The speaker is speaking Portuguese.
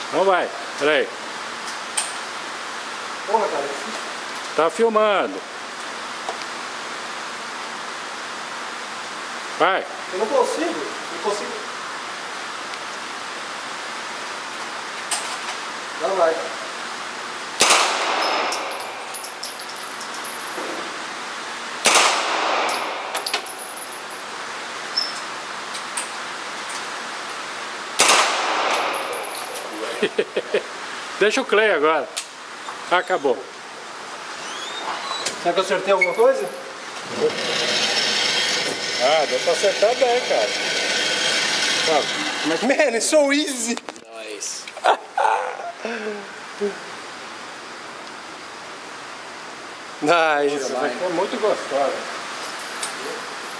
Não vai, peraí. Porra, cara. Tá filmando. Vai. Eu não consigo. Não consigo. Não vai. Deixa o Clay agora. Acabou. Será que eu acertei alguma coisa? Ah, deu pra acertar bem, cara. Man, it's so easy. Nice. Nice. Essa foi muito gostosa.